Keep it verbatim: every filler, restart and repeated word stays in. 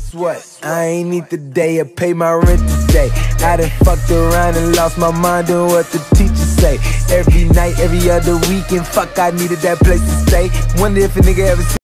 guess what? I ain't eat today, I pay my rent today. I done fucked around and lost my mind doing what the teachers say. Every night, every other weekend, fuck, I needed that place to stay. Wonder if a nigga ever